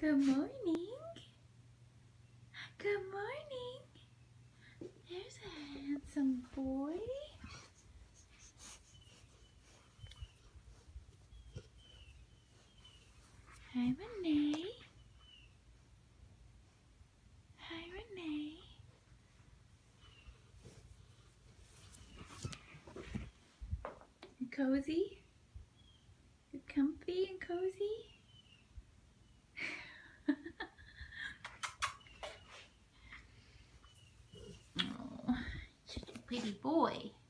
Good morning. Good morning. There's a handsome boy. Hi, Rene. Hi, Rene. You cozy? You comfy and cozy? Oh, such a pretty boy.